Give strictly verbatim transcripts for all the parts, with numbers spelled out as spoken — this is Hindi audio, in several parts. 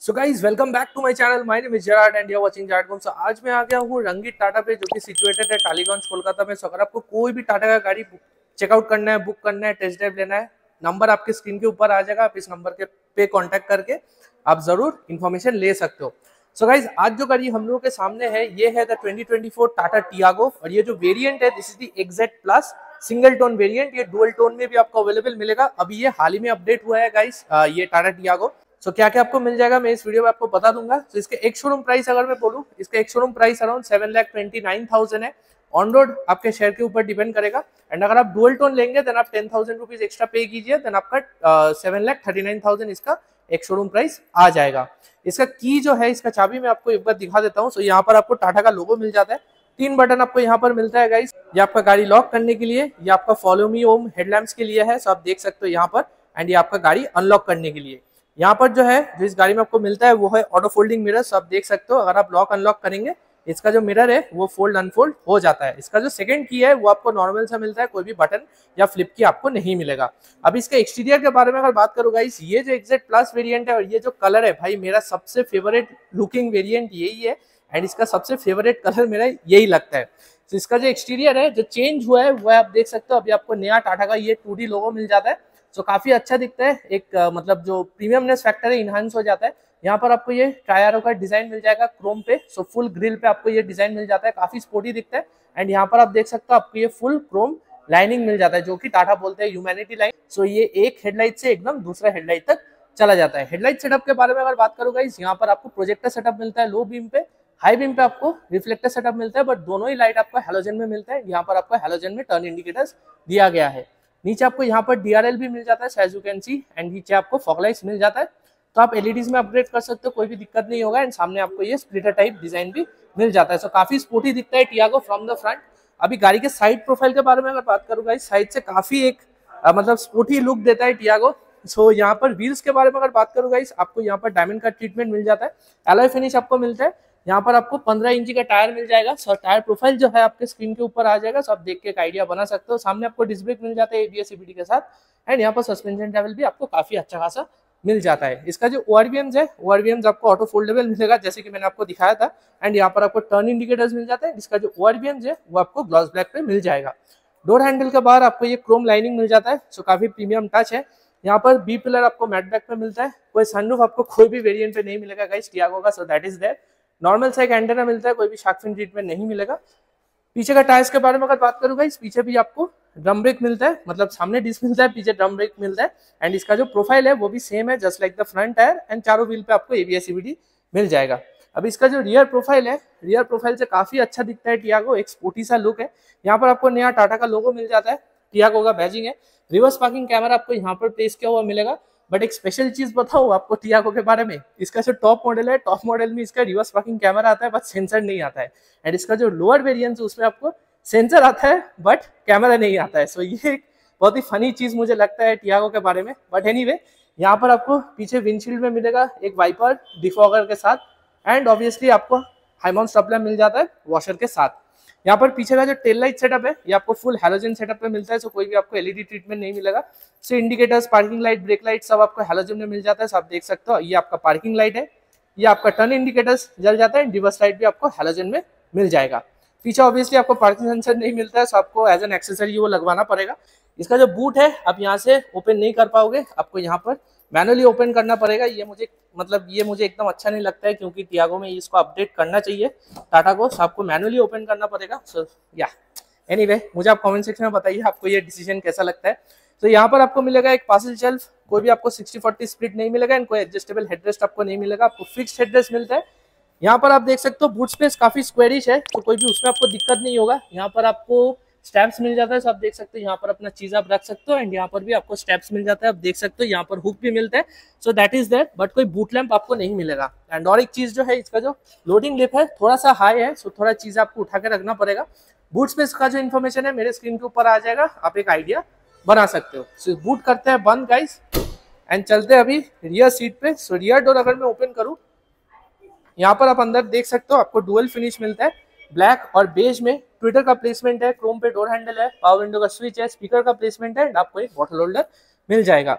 So guys welcome back to my channel. My name is Jerad and you are watching Jerad Homes. आज मैं आ गया हूँ रंगीत टाटा पे, जो कि सिचुएटेड है टालीगंज कोलकाता में। सो अगर आपको कोई भी टाटा का गाड़ी चेकआउट करना है, बुक करना है, टेस्ट ड्राइव लेना है, नंबर आपके स्क्रीन के ऊपर आ जाएगा। आप इस नंबर के पे कांटेक्ट करके आप जरूर इन्फॉर्मेशन ले सकते हो। सो गाइज आज जो गाड़ी हम लोगों के सामने है ये है the twenty twenty four Tata Tiago, और ये जो वेरिएंट है this is the XZ plus single tone variant. ये डुअल टोन में भी आपको अवेलेबल मिलेगा। अभी ये हाल ही में अपडेट हुआ है गाइज, ये टाटा टियागो। सो so, क्या क्या आपको मिल जाएगा मैं इस वीडियो में आपको बता दूंगा। तो so, इसके एक शोरूम प्राइस अगर मैं बोलूं, इसका एक showroom price around seven lakh twenty nine thousand है। ऑन रोड आपके शेयर के ऊपर डिपेंड करेगा। एंड अगर आप डुअल टोन लेंगे देन आप ten thousand rupees extra pay कीजिए, देन आपका seven lakh thirty nine thousand इसका एक शोरूम प्राइस आ जाएगा। इसका की जो है, इसका चाबी मैं आपको एक बार दिखा देता हूँ। सो so, यहाँ पर आपको टाटा का लोगो मिल जाता है। तीन बटन आपको यहाँ पर मिलता है गाइस। ये आपका गाड़ी लॉक करने के लिए, ये आपका फॉलो मी होम हेडलैम्प्स के लिए है। सो आप देख सकते हो यहाँ पर। एंड ये आपका गाड़ी अनलॉक करने के लिए। यहाँ पर जो है जो इस गाड़ी में आपको मिलता है वो है ऑटो फोल्डिंग मिरर। आप देख सकते हो अगर आप लॉक अनलॉक करेंगे, इसका जो मिरर है वो फोल्ड अनफोल्ड हो जाता है। इसका जो सेकंड की है वो आपको नॉर्मल सा मिलता है, कोई भी बटन या फ्लिप की आपको नहीं मिलेगा। अब इसके एक्सटीरियर के बारे में अगर बात करूँ गाइस, ये जो एक्सजेड प्लस वेरिएंट है और ये जो कलर है भाई, मेरा सबसे फेवरेट लुकिंग वेरिएंट यही है। एंड इसका सबसे फेवरेट कलर मेरा यही लगता है। तो इसका जो एक्सटीरियर है जो चेंज हुआ है वो आप देख सकते हो। अभी आपको नया टाटा का ये टू डी लोगो मिल जाता है। सो so, काफी अच्छा दिखता है। एक uh, मतलब जो प्रीमियमनेस फैक्टर है इनहांस हो जाता है। यहाँ पर आपको ये टायरों का डिजाइन मिल जाएगा क्रोम पे। सो so, फुल ग्रिल पे आपको ये डिजाइन मिल जाता है, काफी स्पोर्टी दिखता है। एंड यहाँ पर आप देख सकते हो आपको ये फुल क्रोम लाइनिंग मिल जाता है, जो कि टाटा बोलते हैं ह्यूमैनिटी लाइन। सो ये एक हेडलाइट से एकदम दूसरा हेडलाइट तक चला जाता है। हेडलाइट सेटअप के बारे में अगर बात करूँ गाइस, यहाँ पर आपको प्रोजेक्टर सेटअप मिलता है लो बीम पे, हाई बीम पे आपको रिफ्लेक्टर सेटअप मिलता है। बट दोनों ही लाइट आपको हेलोजन में मिलता है। यहाँ पर आपको हेलोजन में टर्न इंडिकेटर्स दिया गया है। नीचे आपको यहाँ पर डीआरएल भी मिल जाता है as you can see. And नीचे आपको फॉग लाइट्स मिल जाता है। तो आप एलईडीज में अपग्रेड कर सकते हो, कोई भी दिक्कत नहीं होगा। एंड सामने आपको ये स्प्लिटर टाइप डिजाइन भी मिल जाता है। सो काफी स्पोर्टी दिखता है टियागो फ्रॉम द फ्रंट। अभी गाड़ी के साइड प्रोफाइल के बारे में अगर बात करूँ गाइस, साइड से काफी एक आ, मतलब स्पोर्टी लुक देता है टियागो। सो so, यहाँ पर व्हील्स के बारे में अगर बात करूँ गाइस, आपको यहाँ पर डायमंड का ट्रीटमेंट मिल जाता है, एलॉय फिनिश आपको मिलता है। यहाँ पर आपको पंद्रह इंची का टायर मिल जाएगा। सो टायर प्रोफाइल जो है आपके स्क्रीन के ऊपर आ जाएगा। सो आप देख के एक आइडिया बना सकते हो। सामने आपको डिस्क ब्रेक मिल जाता है एबीएस सीबीडी के साथ। एंड यहाँ पर सस्पेंशन लेवल भी आपको काफी अच्छा खासा मिल जाता है। इसका जो ओआरवीएम्स है, ओआरवीएम्स आपको ऑटो फोल्डेबल मिलेगा जैसे कि मैंने आपको दिखाया था। एंड यहाँ पर आपको टर्न इंडिकेटर्स मिल जाते हैं। इसका जो ओआरवीएम्स है वो आपको ग्लॉस ब्लैक पे मिल जाएगा। डोर हैंडल के बाहर आपको ये क्रोम लाइनिंग मिल जाता है। सो काफी प्रीमियम टच है। यहाँ पर बी पिलर आपको मैट बैक पे मिलता है। कोई सनरूफ आपको कोई भी वेरिएंट पे नहीं मिलेगा गाइस टियागो का। So that is there. Normal सा एक एंटेना मिलता है, कोई भी शार्क फिन ट्रीटमेंट नहीं मिलेगा। पीछे का टायर्स के बारे में अगर बात करूँ गाइस, पीछे भी आपको ड्रम ब्रेक मिलता है, मतलब सामने डिस्क मिलता है, पीछे ड्रम ब्रेक मिलता है। एंड इसका जो प्रोफाइल है वो भी सेम है just like the front tyre. And चारों व्हील पे आपको एबीएस सीबीडी मिल जाएगा। अब इसका जो रियर प्रोफाइल है, रियर प्रोफाइल से काफी अच्छा दिखता है टियागो, एक स्पोर्टी सा लुक है। यहाँ पर आपको नया टाटा का लोगो मिल जाता है, टियागो का बैजिंग है। रिवर्स पार्किंग कैमरा आपको यहाँ पर प्लेस किया हुआ मिलेगा। बट एक स्पेशल चीज बताओ आपको टियागो के बारे में, इसका जो टॉप मॉडल है, टॉप मॉडल में इसका रिवर्स पार्किंग कैमरा आता है बट सेंसर नहीं आता है। एंड इसका जो लोअर वेरिएंट है उसमें आपको सेंसर आता है बट कैमरा नहीं आता है। सो so, ये एक बहुत ही फनी चीज मुझे लगता है टियागो के बारे में। बट एनीवे, यहाँ पर आपको पीछे विंडशील्ड में मिलेगा एक वाइपर डिफॉगर के साथ। एंड ऑब्वियसली आपको हाइमॉन स्टॉप लैम्प मिल जाता है वॉशर के साथ। यहाँ पर पीछे का जो टेल लाइट सेटअप है ये आपको फुल हैलोजन सेटअप पे मिलता है। सो कोई भी आपको एलईडी ट्रीटमेंट नहीं मिलेगा। So indicators, parking light, brake light सब आपको हैलोजन में मिल जाता है। सो आप देख सकते हो ये आपका पार्किंग लाइट है, ये आपका टर्न इंडिकेटर्स जल जाता है। रिवर्स लाइट भी आपको हैलोजन में मिल जाएगा। पीछे ऑब्वियसली आपको पार्किंग सेंसर नहीं मिलता है, सो आपको एज एन एक्सेसरी वो लगवाना पड़ेगा। इसका जो बूट है आप यहाँ से ओपन नहीं कर पाओगे, आपको यहाँ पर मैनुअली ओपन करना पड़ेगा। ये मुझे मतलब ये मुझे एकदम अच्छा नहीं लगता है, क्योंकि टियागो में इसको अपडेट करना चाहिए टाटा को। सो आपको मैनुअली ओपन करना पड़ेगा। सो या एनीवे, मुझे आप कमेंट सेक्शन में बताइए आपको ये डिसीजन कैसा लगता है। तो यहाँ पर आपको मिलेगा एक पार्सल शेल्फ, कोई भी आपको सिक्सटी फोर्टी स्प्लिट नहीं मिलेगा। एंड कोई एडजस्टेबल हेडरेस्ट आपको नहीं मिलेगा, आपको फिक्स्ड हेडरेस्ट मिलता है। यहाँ पर आप देख सकते हो बूट स्पेस काफी स्क्वेरिश है, तो कोई भी उसमें आपको दिक्कत नहीं होगा। यहाँ पर आपको स्टेप्स मिल जाता है। सो आप देख सकते हो यहाँ पर अपना चीज आप रख सकते हो। एंड यहाँ पर भी आपको स्टेप्स मिल जाता है, आप देख सकते हो यहाँ पर हुक भी मिलता है। So that is that. But कोई बूट लैंप आपको नहीं मिलेगा। एंड और एक चीज जो है, इसका जो लोडिंग लिप है थोड़ा सा हाई है। सो थोड़ा चीज आपको उठा के रखना पड़ेगा। बूट स्पेस का जो इन्फॉर्मेशन है मेरे स्क्रीन के ऊपर आ जाएगा, आप एक आइडिया बना सकते हो। सो बूट करते हैं बंद गाइस, एंड चलते हैं अभी रियर सीट पे। सो रियर डोर अगर मैं ओपन करूँ, यहाँ पर आप अंदर देख सकते हो आपको डुअल फिनिश मिलता है, ब्लैक और बेज में। ट्विटर का प्लेसमेंट है, क्रोम पे डोर हैंडल है, पावर विंडो का स्विच है, स्पीकर का प्लेसमेंट है। एंड आपको एक बॉटल होल्डर मिल जाएगा।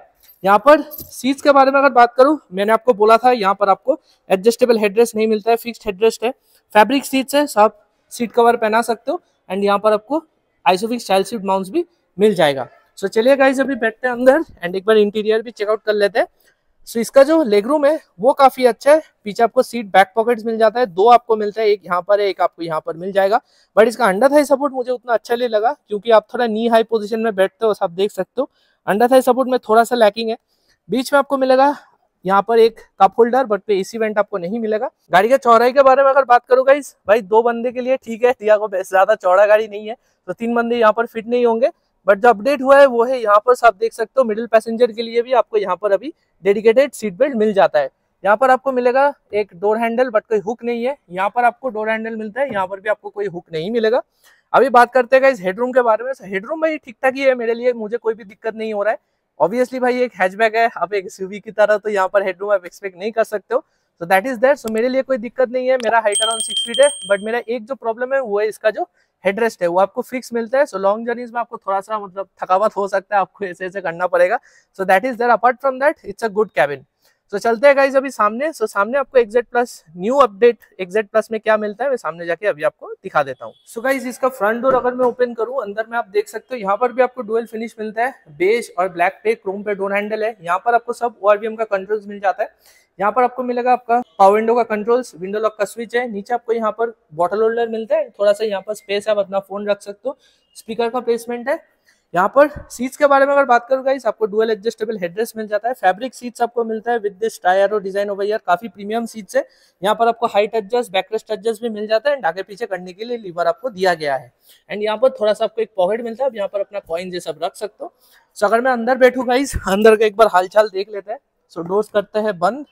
यहाँ पर सीट्स के बारे में अगर बात करूं, मैंने आपको बोला था यहाँ पर आपको एडजस्टेबल हेडरेस्ट नहीं मिलता है, फिक्स्ड हेडरेस्ट है, फैब्रिक सीट्स है, सब सीट कवर पहना सकते हो एंड यहाँ पर आपको आइसोफिक्स चाइल्ड सीट माउंट्स भी मिल जाएगा। सो so, चलिए गाइस अभी बैठते हैं अंदर एंड एक बार इंटीरियर भी चेकआउट कर लेते हैं। सो so, इसका जो लेग रूम है वो काफी अच्छा है, पीछे आपको सीट बैक पॉकेट्स मिल जाता है, दो आपको मिलता है, एक यहाँ पर है, एक आपको यहाँ पर मिल जाएगा। बट इसका अंडर थाई सपोर्ट मुझे उतना अच्छा नहीं लगा क्योंकि आप थोड़ा नी हाई पोजीशन में बैठते हो, आप देख सकते हो अंडर थाई सपोर्ट में थोड़ा सा लैकिंग है। बीच में आपको मिलेगा यहाँ पर एक कप होल्डर, बट पे एसी वेंट आपको नहीं मिलेगा। गाड़ी के चौड़ाई के बारे में अगर बात करूँ गाइस, भाई दो बंदे के लिए ठीक है, टियागो ज्यादा चौड़ा गाड़ी नहीं है तो तीन बंदे यहाँ पर फिट नहीं होंगे। बट जो अपडेट हुआ है वो है यहाँ पर आप देख सकते हो मिडिल पैसेंजर के लिए भी आपको यहाँ पर अभी डेडिकेटेड सीट बेल्ट मिल जाता है। यहाँ पर आपको मिलेगा एक डोर हैंडल, बट कोई हुक नहीं है, यहाँ पर आपको डोर हैंडल मिलता है, यहाँ पर भी आपको कोई हुक नहीं मिलेगा। अभी बात करते हैं गाइस हेडरूम के बारे में। हेडरूम भाई ठीक ठाक ही है मेरे लिए, मुझे कोई भी दिक्कत नहीं हो रहा है। ऑब्वियसली भाई एक हैचबैक है, आप एक एसयूवी की तरह तो यहाँ पर हेडरूम आप एक्सपेक्ट नहीं कर सकते हो, so that is that. So मेरे लिए कोई दिक्कत नहीं है, मेरा हाइट अराउंड सिक्स फीट है, बट मेरा एक जो प्रॉब्लम है वो है इसका जो हेडरेस्ट है वो आपको फिक्स मिलता है। सो लॉन्ग जर्नीज में आपको थोड़ा सा मतलब थकावट हो सकता है, आपको ऐसे ऐसे करना पड़ेगा। So that is there, apart from that it's a good cabin. So चलते हैं गाइस अभी सामने। सो so, सामने आपको XZ plus new update XZ plus में क्या मिलता है मैं सामने जाके अभी आपको दिखा देता हूँ। सो so गाइस इसका फ्रंट डोर अगर मैं ओपन करूँ, अंदर में आप देख सकते हो यहाँ पर भी आपको डुअल फिनिश मिलता है, बेज और ब्लैक पे क्रोम पे डोर हैंडल है। यहाँ पर आपको सब ओआरवीएम का कंट्रोल्स मिल जाता है। यहाँ पर आपको मिलेगा आपका पावर विंडो का कंट्रोल्स, विंडो लॉक का स्विच है, नीचे आपको यहाँ पर बॉटल होल्डर मिलता है, थोड़ा सा यहाँ पर स्पेस है, आप अपना फोन रख सकते हो, स्पीकर का प्लेसमेंट है। यहाँ पर सीट्स के बारे में अगर बात करूँ गाइस, आपको डुअल एडजस्टेबल हेडरेस्ट मिल जाता है, फैब्रिक सीट्स आपको मिलता है with this tri arrow design over here, काफी प्रीमियम सीट्स है। यहाँ पर आपको हाइट एडजस्ट बैकरेस्ट एडजस्ट भी मिल जाता है एंड आगे पीछे करने के लिए लीवर आपको दिया गया है एंड यहाँ पर थोड़ा सा आपको एक पॉकेट मिलता है, आप यहाँ पर अपना कॉइन ये सब रख सकते हो। सो अगर मैं अंदर बैठूँ गाइस, अंदर का एक बार हालचाल देख लेते हैं। सो डोर्स करते हैं बंद।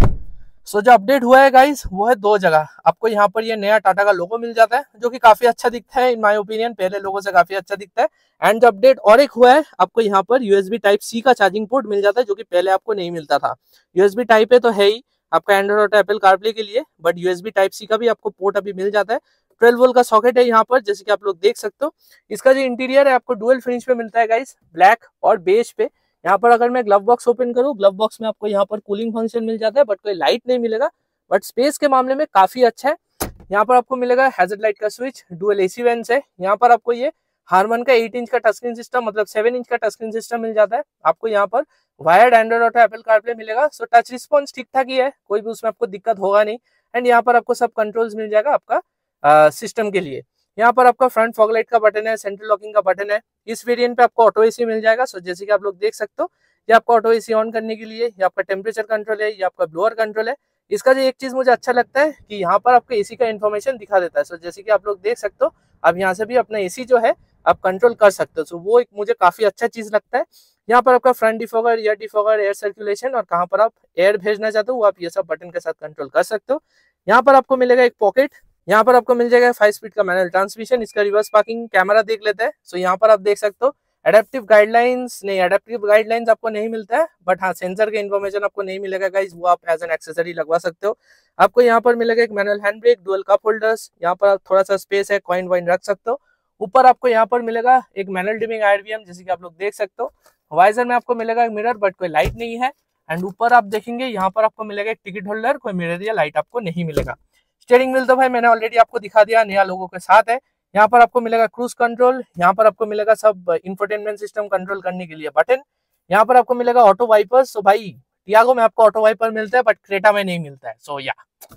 सो so, जो अपडेट हुआ है गाइस वो है दो जगह, आपको यहाँ पर ये नया टाटा का लोगो मिल जाता है जो कि काफी अच्छा दिखता है इन माय ओपिनियन, पहले लोगो से काफी अच्छा दिखता है। एंड जो अपडेट और एक हुआ है, आपको यहाँ पर यूएसबी टाइप सी का चार्जिंग पोर्ट मिल जाता है जो कि पहले आपको नहीं मिलता था। यूएसबी टाइप है तो है ही आपका एंड्रॉइड और एप्पल कारप्ले के लिए, बट यूएसबी टाइप सी का भी आपको पोर्ट अभी मिल जाता है। ट्वेल्व वोल्ट का सॉकेट है यहाँ पर, जैसे कि आप लोग देख सकते हो। इसका जो इंटीरियर है आपको डुअल फिनिश पे मिलता है गाइस, ब्लैक और बेज पे। यहाँ पर अगर मैं ग्लव बॉक्स ओपन करूँ, ग्लव बॉक्स में आपको यहाँ पर कूलिंग फंक्शन मिल जाता है, बट कोई लाइट नहीं मिलेगा, बट स्पेस के मामले में काफी अच्छा है। यहाँ पर आपको मिलेगा हैजर्ड लाइट का स्विच, डुअल एसी वेंट्स है। यहाँ पर आपको ये हारमन का एट इंच का टच स्क्रीन सिस्टम, मतलब सेवन इंच का टच स्क्रीन सिस्टम मिल जाता है। आपको यहाँ पर wired Android Auto Apple CarPlay मिलेगा। सो टच रिस्पॉन्स ठीक ठाक ही है, कोई भी उसमें आपको दिक्कत होगा नहीं। एंड यहाँ पर आपको सब कंट्रोल्स मिल जाएगा आपका सिस्टम के लिए। यहाँ पर आपका फ्रंट फॉग लाइट का बटन है, सेंट्रल लॉकिंग का बटन है। इस वेरिएंट पे आपको ऑटो एसी मिल जाएगा। सो जैसे कि आप लोग देख सकते हो, ये आपका ऑटो एसी ऑन करने के लिए, ये आपका टेम्परेचर कंट्रोल है, ये आपका ब्लोअर कंट्रोल है। इसका जो एक चीज मुझे अच्छा लगता है कि यहाँ पर आपको एसी का इन्फॉर्मेशन दिखा देता है। सो जैसे कि आप लोग देख सकते हो, आप यहाँ से भी अपना एसी जो है आप कंट्रोल कर सकते हो। सो वो एक मुझे काफी अच्छा चीज लगता है। यहाँ पर आपका front defogger, air defogger, air circulation और कहाँ पर आप एयर भेजना चाहते हो वो आप ये सब बटन के साथ कंट्रोल कर सकते हो। यहाँ पर आपको मिलेगा एक पॉकेट, यहाँ पर आपको मिल जाएगा फाइव स्पीड का मैनुअल ट्रांसमिशन। इसका रिवर्स पार्किंग कैमरा देख लेते हैं। सो यहाँ पर आप देख सकते हो एडेप्टिव गाइडलाइंस नहीं, एडेप्टिव गाइडलाइंस आपको नहीं मिलता है, बट हाँ सेंसर के इन्फॉर्मेशन आपको नहीं मिलेगा गाइस, वो आप एज एन एक्सेसरी लगवा सकते हो। आपको यहाँ पर मिलेगा एक manual hand brake, dual cup holders, यहाँ पर आप थोड़ा सा स्पेस है, कॉइन वाइन रख सकते हो। ऊपर आपको यहाँ पर मिलेगा एक मैनुअल डिमिंग आईआरवीएम, जैसे कि आप लोग देख सकते हो। वाइजर में आपको मिलेगा एक मिरर, बट कोई लाइट नहीं है। एंड ऊपर आप देखेंगे यहाँ पर आपको मिलेगा एक टिकट होल्डर, कोई मिरर या लाइट आपको नहीं मिलेगा। स्टीयरिंग व्हील तो भाई मैंने ऑलरेडी आपको दिखा दिया, नया लोगों के साथ है। यहाँ पर आपको मिलेगा क्रूज कंट्रोल, यहाँ पर आपको मिलेगा सब इंफोटेनमेंट सिस्टम कंट्रोल करने के लिए बटन। यहाँ पर आपको मिलेगा ऑटो वाइपर्स। सो भाई टियागो में आपको ऑटो वाइपर मिलता है, बट क्रेटा में नहीं मिलता है। सो या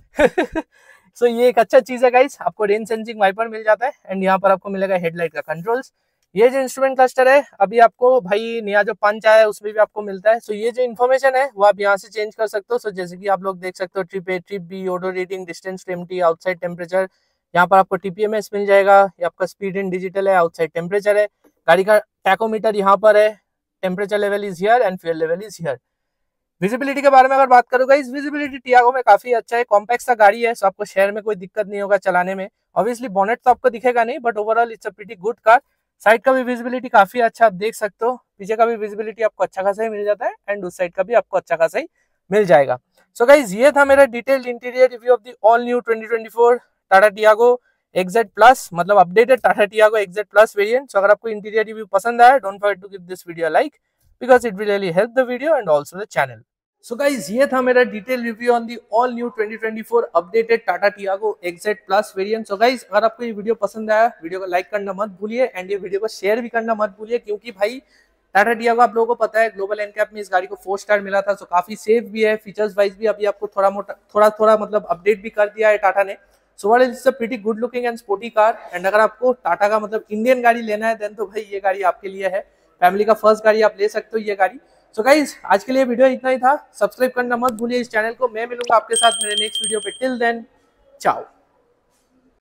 सो ये एक अच्छा चीज है गाइस, आपको रेन सेंसिंग वाइपर मिल जाता है। एंड यहाँ पर आपको मिलेगा हेडलाइट का कंट्रोल्स। ये जो इंस्ट्रूमेंट क्लस्टर है अभी आपको भाई नया जो पंच आया है उसमें भी आपको मिलता है। सो ये जो इन्फॉर्मेशन है वो आप यहाँ से चेंज कर सकते हो। सो जैसे कि आप लोग देख सकते हो, trip A, trip B, auto rating, distance to empty, outside temperature, यहाँ पर आपको टीपीएमएस मिल जाएगा, ये आपका स्पीड इन डिजिटल है, आउटसाइड टेम्परेचर है, गाड़ी का टैकोमीटर यहाँ पर है, temperature level is here and fuel level is here. Visibility के बारे में अगर बात करूंगा, इस विजिबिलिटी टियागो में काफी अच्छा है, कॉम्पैक्ट सा गाड़ी है, सो आपको शहर में कोई दिक्कत नहीं होगा चलाने में। ऑब्वियसली बोनेट तो आपको दिखेगा नहीं, but overall it's a pretty good car. Side का भी विजिबिलिटी काफी अच्छा आप देख सकते हो, पीछे का भी विजिबिलिटी आपको अच्छा खासा ही मिल जाता है एंड उस साइड का भी आपको अच्छा खासा ही मिल जाएगा। सो गाइज ये था मेरा detailed interior review of the all new twenty twenty four Tata Tiago XZ plus, मतलब updated Tata Tiago XZ plus variant. So अगर आपको इंटीरियर रिव्यू पसंद आया, don't forget to give this video like. because it will really help the video and also the channel. So guys, ये था मेरा detail review on the all new twenty twenty four updated Tata Tiago X Z plus variant. So guys, अगर आपको ये वीडियो पसंद आया, वीडियो को लाइक करना मत भूलिए एंड ये वीडियो को शेयर भी करना मत भूलिए, क्योंकि भाई टाटा टियागो आप लोगों को पता है ग्लोबल एनकैप में इस गाड़ी को फोर स्टार मिला था। सो काफी सेफ भी है, फीचर्स वाइज भी अभी आपको थोड़ा मोटा थोड़ा थोड़ा मतलब अपडेट भी कर दिया है टाटा ने। So what is a pretty good looking and sporty car. And अगर आपको टाटा का मतलब इंडियन गाड़ी लेना है देन तो भाई ये गाड़ी आपके लिए है, फैमिली का फर्स्ट गाड़ी आप ले सकते हो ये गाड़ी। सो गाइज, आज के लिए वीडियो इतना ही था। सब्सक्राइब करना मत भूलिए इस चैनल को। मैं मिलूंगा आपके साथ मेरे नेक्स्ट वीडियो पे। टिल देन, चाओ।